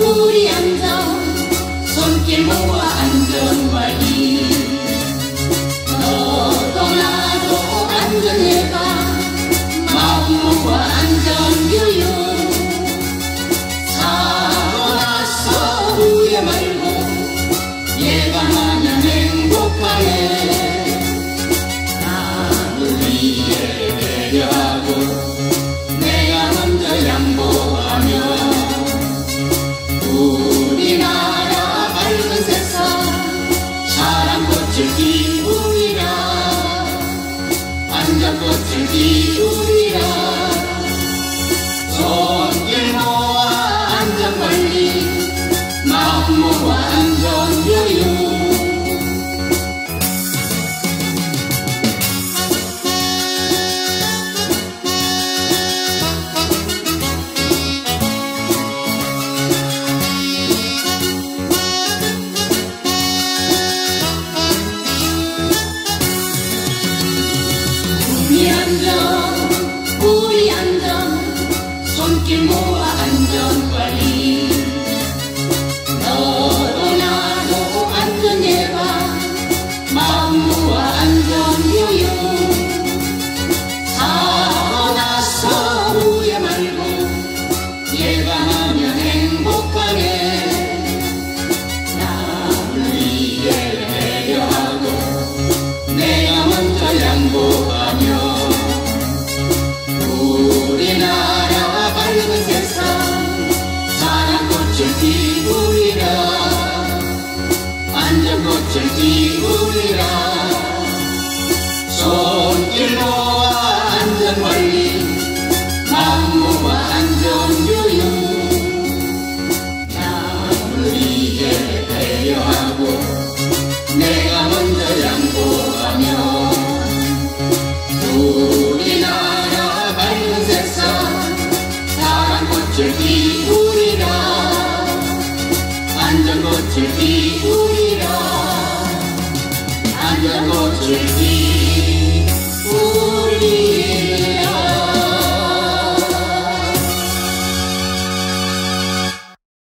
우리 안전 손길 모아 안전관리. 너도 나도 안전해가 마음 모아 안전교육. 사고 나서 후회 말고 예방하면 행복하네. 남을 위해 배려하고 내가 먼저 양보하며 우리나라 밝은 세상 사랑꽃을 피우리라. 안전꽃을 피우리라. 손길 모아 안전관리 마음 모아 안전교육. 우리 안전 손길 모아 안전관리. 너도 나도 안전해가 마음 모아 안전교육. 사고 나서 후회 말고 예방하면 행복하네. 남을 위해 배려하고 내가 먼저 양보하며 우리나라 밝은 세상 사랑꽃을 피우리라. 안전꽃을 피우리라. 손길 모아